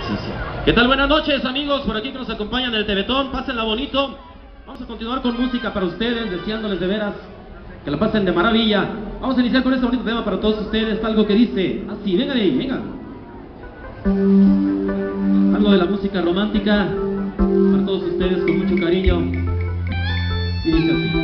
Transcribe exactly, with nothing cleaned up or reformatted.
Sí, sí. ¿Qué tal? Buenas noches, amigos, por aquí que nos acompañan en el Teletón. Pásenla bonito. Vamos a continuar con música para ustedes, deseándoles de veras que la pasen de maravilla. Vamos a iniciar con este bonito tema para todos ustedes, algo que dice así, vengan ahí, vengan. Algo de la música romántica para todos ustedes con mucho cariño. Y dice así.